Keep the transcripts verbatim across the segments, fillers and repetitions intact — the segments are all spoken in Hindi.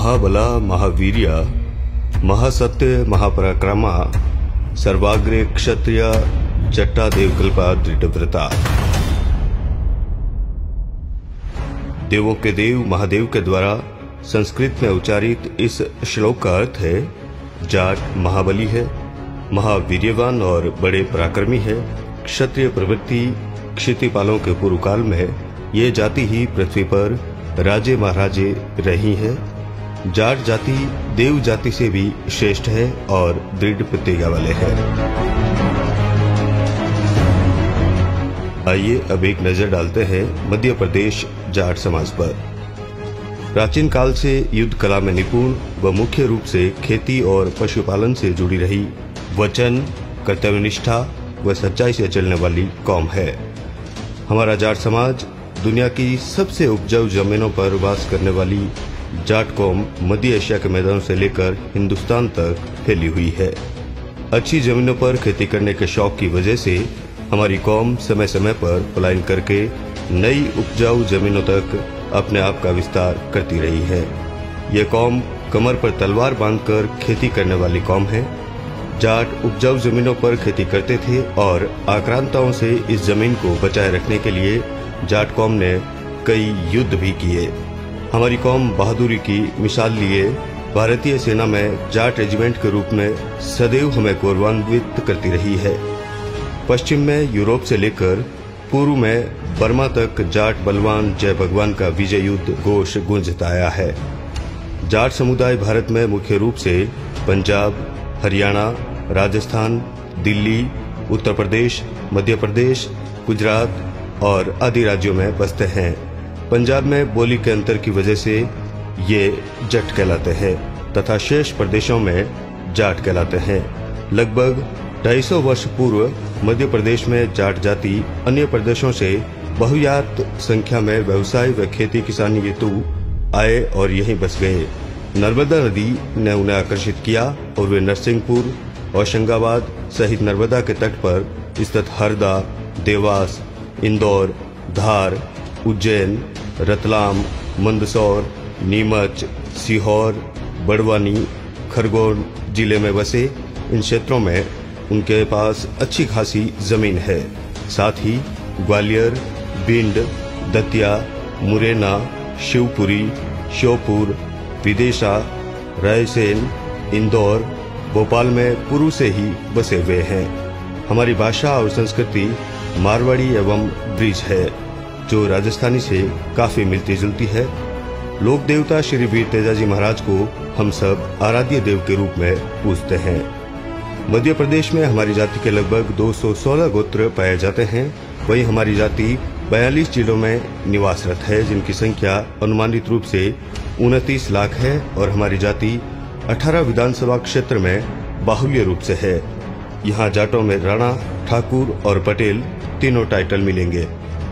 महाबला महावीर्य महासत्य महापराक्रमा सर्वाग्रे क्षत्रिय जट्टा देवकल्पा दृढ़व्रता। देवों के देव महादेव के द्वारा संस्कृत में उच्चारित इस श्लोक का अर्थ है, जाट महाबली है, महावीर्यवान और बड़े पराक्रमी है। क्षत्रिय प्रवृत्ति क्षितिपालों के पूर्व काल में ये जाति ही पृथ्वी पर राजे महाराजे रही है। जाट जाति देव जाति से भी श्रेष्ठ है और दृढ़ प्रतिज्ञा वाले हैं। आइए अब एक नजर डालते हैं मध्य प्रदेश जाट समाज पर। प्राचीन काल से युद्ध कला में निपुण व मुख्य रूप से खेती और पशुपालन से जुड़ी रही वचन कर्तव्यनिष्ठा व सच्चाई से चलने वाली कौम है। हमारा जाट समाज दुनिया की सबसे उपजाऊ जमीनों पर वास करने वाली जाट कौम मध्य एशिया के मैदानों से लेकर हिंदुस्तान तक फैली हुई है। अच्छी जमीनों पर खेती करने के शौक की वजह से हमारी कौम समय समय पर पलायन करके नई उपजाऊ जमीनों तक अपने आप का विस्तार करती रही है। यह कौम कमर पर तलवार बांधकर खेती करने वाली कौम है। जाट उपजाऊ जमीनों पर खेती करते थे और आक्रांताओं से इस जमीन को बचाए रखने के लिए जाट कौम ने कई युद्ध भी किए। हमारी कौम बहादुरी की मिसाल लिए भारतीय सेना में जाट रेजिमेंट के रूप में सदैव हमें गौरवान्वित करती रही है। पश्चिम में यूरोप से लेकर पूर्व में बर्मा तक जाट बलवान जय भगवान का विजय युद्ध घोष गूंजता आया है। जाट समुदाय भारत में मुख्य रूप से पंजाब, हरियाणा, राजस्थान, दिल्ली, उत्तर प्रदेश, मध्य प्रदेश, गुजरात और आदि राज्यों में बसते हैं। पंजाब में बोली के अंतर की वजह से ये जट कहलाते हैं तथा शेष प्रदेशों में जाट कहलाते हैं। लगभग ढाई सौ वर्ष पूर्व मध्य प्रदेश में जाट जाति अन्य प्रदेशों से बहुयात संख्या में व्यवसाय व खेती किसानी हेतु आए और यहीं बस गए। नर्मदा नदी ने उन्हें आकर्षित किया और वे नरसिंहपुर, होशंगाबाद सहित नर्मदा के तट पर स्थित हरदा, देवास, इंदौर, धार, उज्जैन, रतलाम, मंदसौर, नीमच, सीहोर, बड़वानी, खरगोन जिले में बसे। इन क्षेत्रों में उनके पास अच्छी खासी जमीन है। साथ ही ग्वालियर, भिंड, दतिया, मुरैना, शिवपुरी, श्योपुर, विदिशा, रायसेन, इंदौर, भोपाल में पूर्व से ही बसे हुए हैं। हमारी भाषा और संस्कृति मारवाड़ी एवं ब्रिज है, जो राजस्थानी से काफी मिलती जुलती है। लोक देवता श्री वीर तेजाजी महाराज को हम सब आराध्य देव के रूप में पूजते हैं। मध्य प्रदेश में हमारी जाति के लगभग दो सौ सोलह गोत्र पाए जाते हैं। वहीं हमारी जाति बयालीस जिलों में निवासरत है, जिनकी संख्या अनुमानित रूप से उनतीस लाख है और हमारी जाति अठारह विधानसभा क्षेत्र में बाहुल्य रूप से है। यहाँ जाटों में राणा, ठाकुर और पटेल तीनों टाइटल मिलेंगे।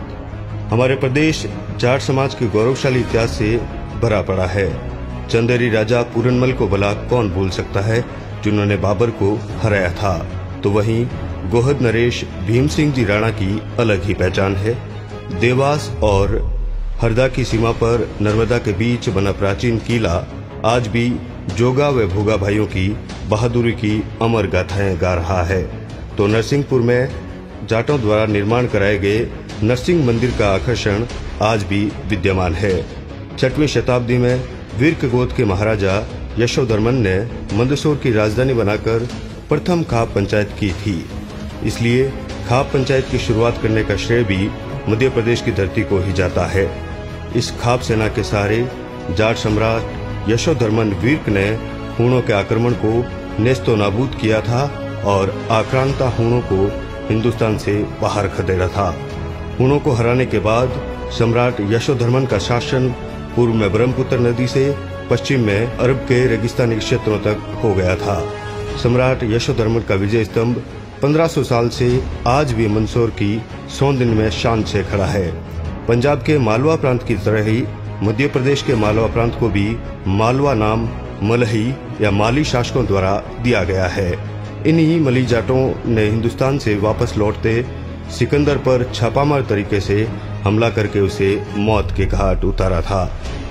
हमारे प्रदेश जाट समाज के गौरवशाली इतिहास से भरा पड़ा है। चंदेरी राजा पूरनमल को भला कौन भूल सकता है, जिन्होंने बाबर को हराया था। तो वहीं गोहद नरेश भीम सिंह जी राणा की अलग ही पहचान है। देवास और हरदा की सीमा पर नर्मदा के बीच बना प्राचीन किला आज भी जोगा व भोगा भाइयों की बहादुरी की अमर गाथाएं गा रहा है। तो नरसिंहपुर में जाटों द्वारा निर्माण कराए गए नरसिंह मंदिर का आकर्षण आज भी विद्यमान है। छठवीं शताब्दी में वीर गोद के महाराजा यशोधर्मन ने मंदसौर की राजधानी बनाकर प्रथम खाप पंचायत की थी। इसलिए खाप पंचायत की शुरुआत करने का श्रेय भी मध्य प्रदेश की धरती को ही जाता है। इस खाप सेना के सहारे जाट सम्राट यशोधर्मन वीर ने हूणों के आक्रमण को नेस्तो नाबूद किया था और आक्रांता हूणों को हिंदुस्तान से बाहर खदेड़ा था। हूणों को हराने के बाद सम्राट यशोधर्मन का शासन पूर्व में ब्रह्मपुत्र नदी से पश्चिम में अरब के रेगिस्तानी क्षेत्रों तक हो गया था। सम्राट यशोधर्मन का विजय स्तंभ पंद्रह सौ साल से आज भी मंदसौर की सौंदन में शान से खड़ा है। पंजाब के मालवा प्रांत की तरह ही मध्य प्रदेश के मालवा प्रांत को भी मालवा नाम मलही या माली शासकों द्वारा दिया गया है। इन्हीं मली जाटों ने हिंदुस्तान से वापस लौटते सिकंदर पर छापामार तरीके से हमला करके उसे मौत के घाट उतारा था।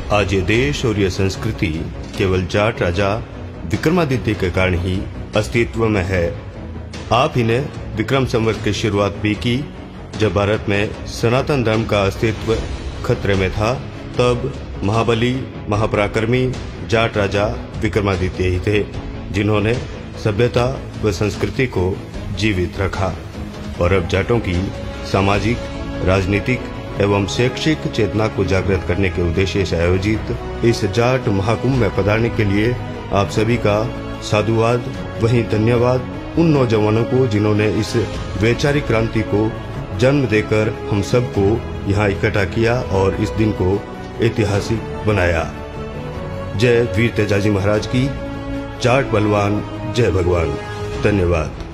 आज ये देश और ये संस्कृति केवल जाट राजा विक्रमादित्य के कारण ही अस्तित्व में है। आप ही ने विक्रम संवत की शुरुआत भी की। जब भारत में सनातन धर्म का अस्तित्व खतरे में था, तब महाबली महापराक्रमी जाट राजा विक्रमादित्य ही थे, जिन्होंने सभ्यता व संस्कृति को जीवित रखा। और अब जाटों की सामाजिक, राजनीतिक एवं शैक्षिक चेतना को जागृत करने के उद्देश्य से आयोजित इस जाट महाकुंभ में पधारने के लिए आप सभी का साधुवाद, वहीं धन्यवाद उन नौजवानों को जिन्होंने इस वैचारिक क्रांति को जन्म देकर हम सबको यहाँ इकट्ठा किया और इस दिन को ऐतिहासिक बनाया। जय वीर तेजाजी महाराज की। जाट बलवान जय भगवान। धन्यवाद।